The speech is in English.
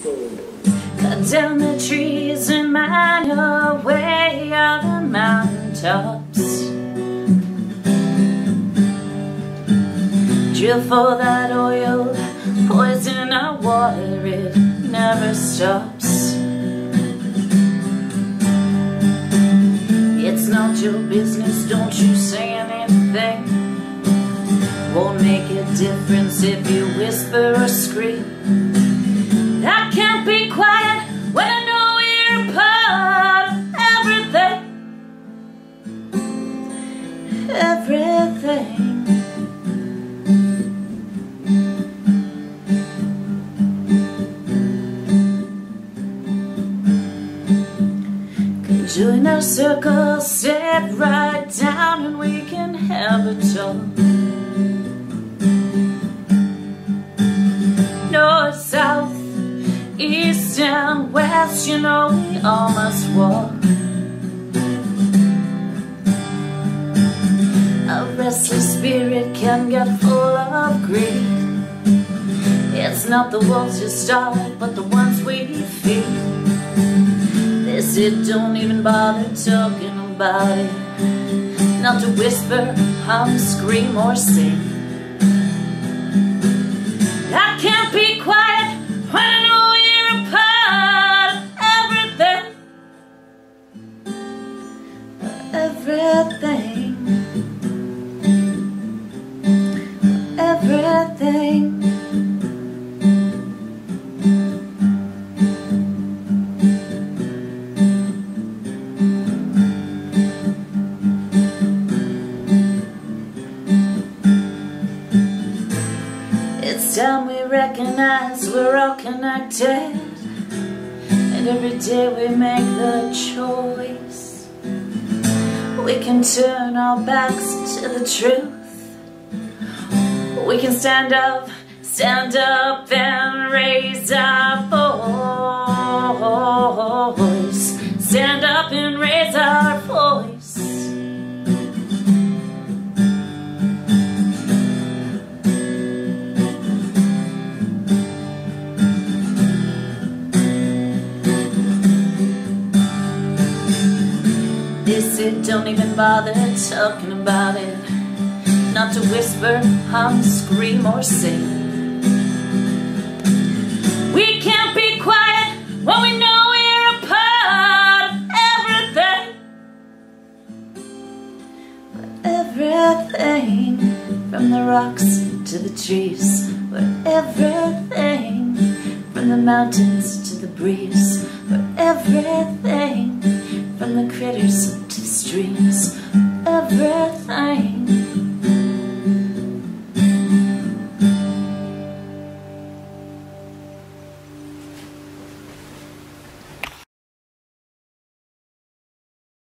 Cut down the trees and mine your way on the mountaintops. Drill for that oil, poison our water, it never stops. It's not your business, don't you say anything. Won't make a difference if you whisper or scream. I can't be quiet when I know you're a part of everything. Join our circle, sit right down and we can have a talk. North, south, east and west, you know we all must walk. A restless spirit can get full of greed. It's not the wolves you starve, but the ones we feed. This it don't even bother talking about it. Not to whisper, hum, scream or sing. I can't be quiet when I know you're a part of everything. Everything. It's time we recognize we're all connected, and every day we make the choice. We can turn our backs to the truth. We can stand up and raise our voice. Stand up and raise our voice. This it don't even bother talking about it. Not to whisper, hum, scream or sing. We can't be quiet when we know we're a part of everything. Everything, from the rocks to the trees. We're everything, from the mountains to the breeze. We're everything, from the critters to the streams. Everything.